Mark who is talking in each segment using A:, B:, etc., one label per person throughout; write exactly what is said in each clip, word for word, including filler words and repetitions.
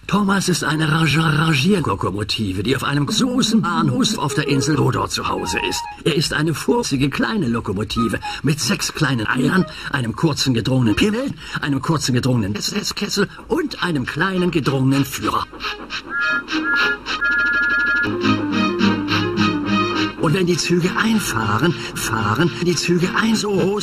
A: Thomas ist eine Rangierlokomotive, die auf einem großen Bahnhof auf der Insel Rodor zu Hause ist. Er ist eine furzige kleine Lokomotive mit sechs kleinen Eiern, einem kurzen gedrungenen Pimmel, einem kurzen gedrungenen Kessel und einem kleinen gedrungenen Führer. Und wenn die Züge einfahren, fahren die Züge ein so hoch.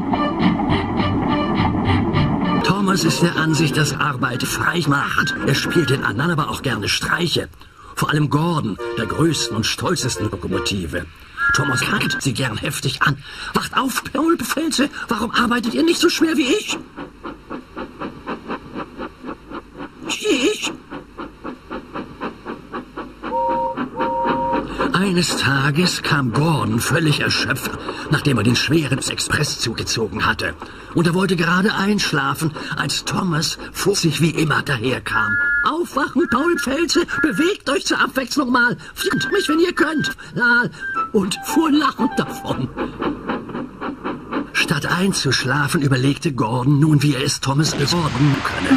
A: Thomas ist der Ansicht, dass Arbeit frei macht. Er spielt den anderen aber auch gerne Streiche. Vor allem Gordon, der größten und stolzesten Lokomotive. Thomas kackt sie gern heftig an. Wacht auf, Paulpfälze, warum arbeitet ihr nicht so schwer wie ich? Ich? Eines Tages kam Gordon völlig erschöpft, nachdem er den schweren Expresszug gezogen hatte. Und er wollte gerade einschlafen, als Thomas vor sich wie immer daherkam. Aufwachen, Paulpfälze, bewegt euch zur Abwechslung mal. Findet mich, wenn ihr könnt. Und fuhr lachend davon. Statt einzuschlafen, überlegte Gordon nun, wie er es Thomas besorgen könne.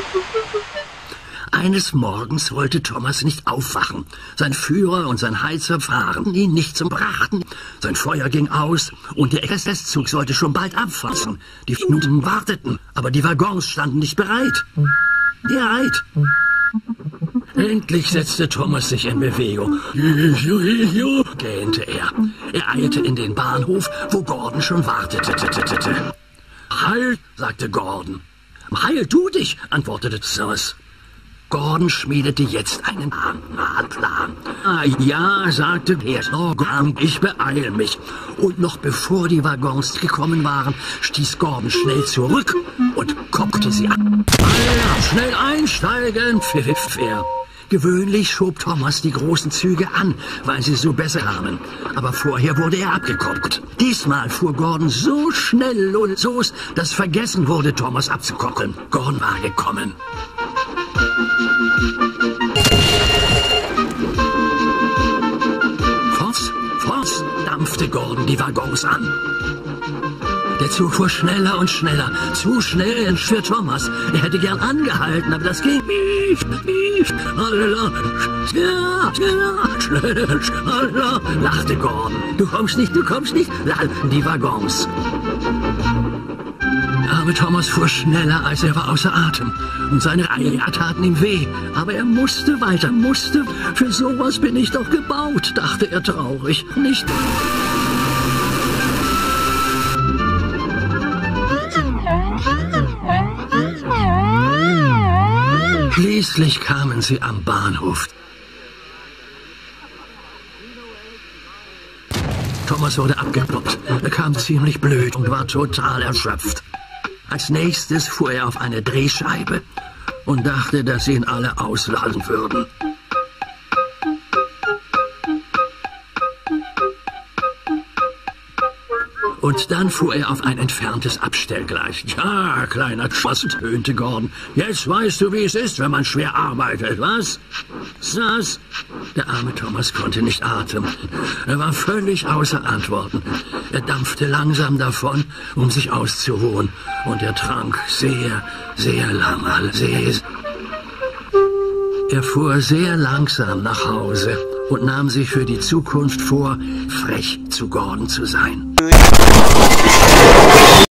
A: Eines Morgens wollte Thomas nicht aufwachen. Sein Führer und sein Heizer fahren ihn nicht zum Brachten. Sein Feuer ging aus und der Expresszug sollte schon bald abfahren. Die Minuten warteten, aber die Waggons standen nicht bereit. Bereit. Endlich setzte Thomas sich in Bewegung. Gähnte er. Er eilte in den Bahnhof, wo Gordon schon wartete. Halt, sagte Gordon. Heil du dich, antwortete Thomas. Gordon schmiedete jetzt einen Plan. Ah, ja, sagte er, ich beeile mich. Und noch bevor die Waggons gekommen waren, stieß Gordon schnell zurück und kopfte sie an. Alle schnell einsteigen, pfiff er. Gewöhnlich schob Thomas die großen Züge an, weil sie so besser kamen. Aber vorher wurde er abgekoppelt. Diesmal fuhr Gordon so schnell los, dass vergessen wurde, Thomas abzukoppeln. Gordon war gekommen. Forts, forts, dampfte Gordon die Waggons an. Der Zug fuhr schneller und schneller, zu schnell für Thomas. Er hätte gern angehalten, aber das ging nicht, nicht. Schneller, schneller, schneller, schneller, lachte Gordon. Du kommst nicht, du kommst nicht, lallten die Waggons. Aber Thomas fuhr schneller, als er war außer Atem. Und seine Eier taten ihm weh. Aber er musste weiter, musste. Für sowas bin ich doch gebaut, dachte er traurig. Nicht... Schließlich kamen sie am Bahnhof. Thomas wurde abgekloppt. Er kam ziemlich blöd und war total erschöpft. Als nächstes fuhr er auf eine Drehscheibe und dachte, dass sie ihn alle auslachen würden. Und dann fuhr er auf ein entferntes Abstellgleis. Ja, kleiner Spaß, tönte Gordon. Jetzt weißt du, wie es ist, wenn man schwer arbeitet, was? Was? Der arme Thomas konnte nicht atmen. Er war völlig außer Antworten. Er dampfte langsam davon, um sich auszuruhen. Und er trank sehr, sehr lange, sehr... Er fuhr sehr langsam nach Hause und nahm sich für die Zukunft vor, frech zu Gordon zu sein.